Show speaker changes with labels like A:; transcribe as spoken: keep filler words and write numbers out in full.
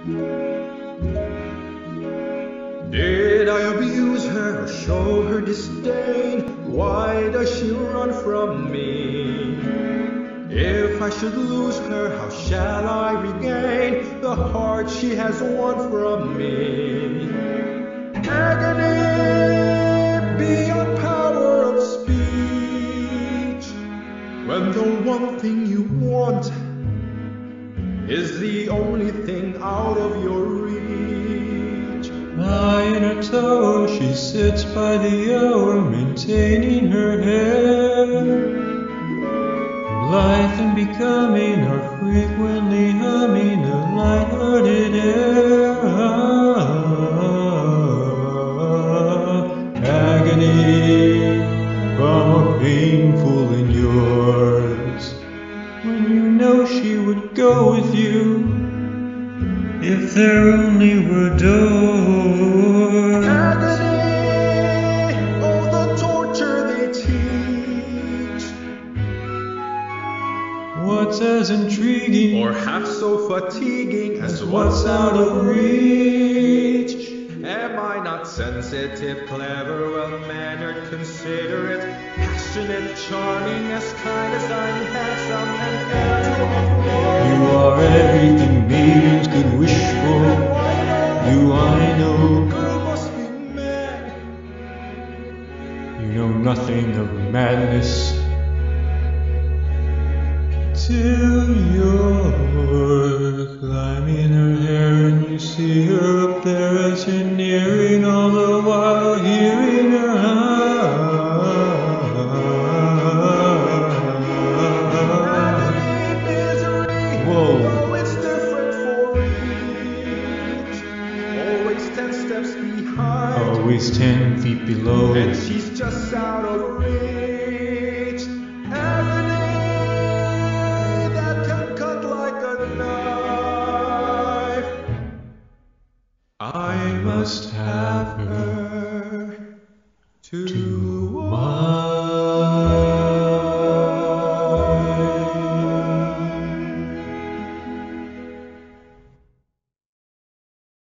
A: Did I abuse her or show her disdain? Why does she run from me? If I should lose her, how shall I regain the heart she has won from me? Agony beyond power of speech, when the one thing you want is the only thing out of your reach.
B: High in her tower, she sits by the hour, maintaining her hair. Life and becoming are frequently humming a light-hearted air. Agony, far more painful than yours, when you know she would go with you if there only were doors.
A: Agony, oh the torture they teach,
B: what's as intriguing
A: or half so fatiguing as
B: what's out of reach?
A: Am I not sensitive, clever, well-mannered, considerate, passionate, charming, as kind as I'm handsome, and heir to a throne?
B: You are everything maidens could wish for. Do I know?
A: Girl must be mad.
B: You know nothing of madness till you're climbing her hair and you see her up there as you're nearing, all the while hearing her
A: Agony, misery,
B: Whoa.
A: though it's different for each. Always ten steps behind,
B: always ten feet below.
A: and she's just out of reach.